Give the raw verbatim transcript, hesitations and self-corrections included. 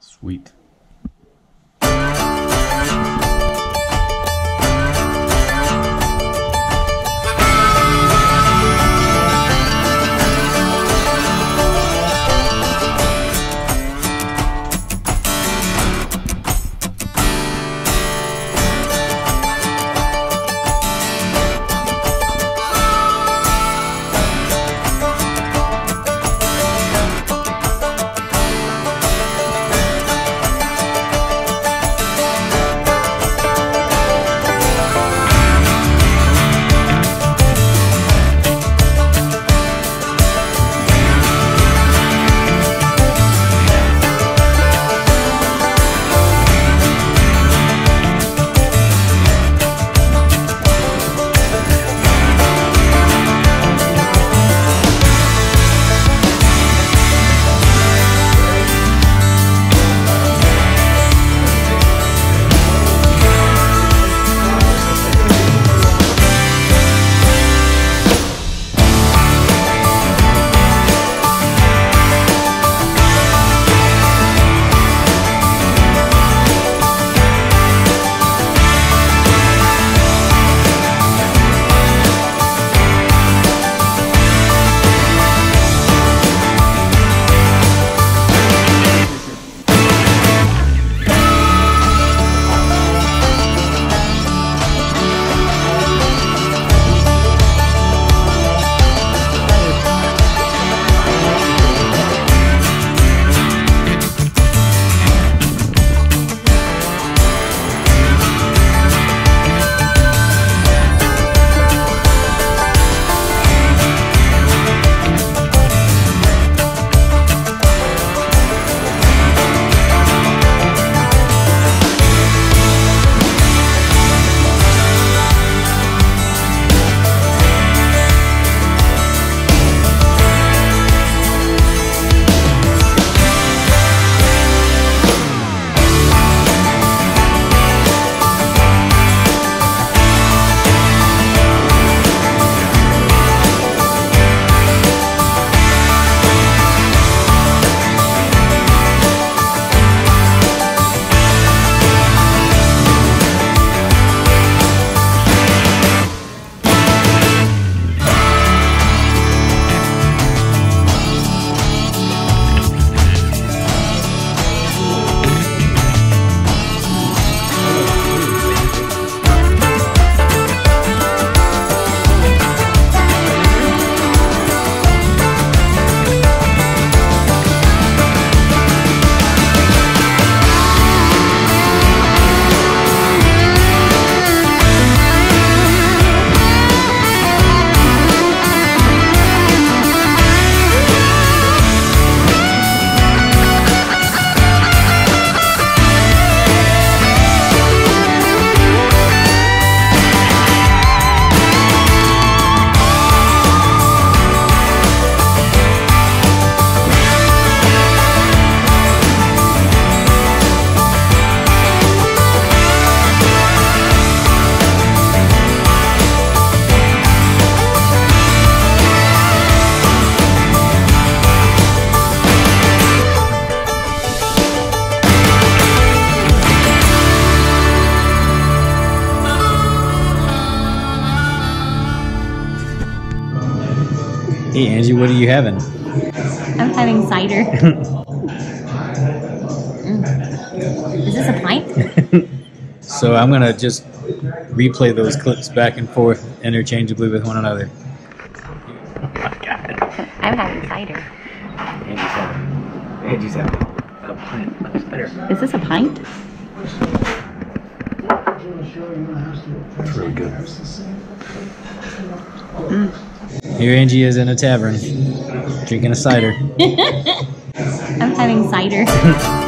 Sweet. Hey Angie, what are you having? I'm having cider. mm. Is this a pint? So I'm gonna just replay those clips back and forth interchangeably with one another. Oh my god. I'm having cider. Angie's having, Angie's having a pint of cider. Is this a pint? It's really good. Mm. Here Angie is in a tavern, drinking a cider. I'm having cider.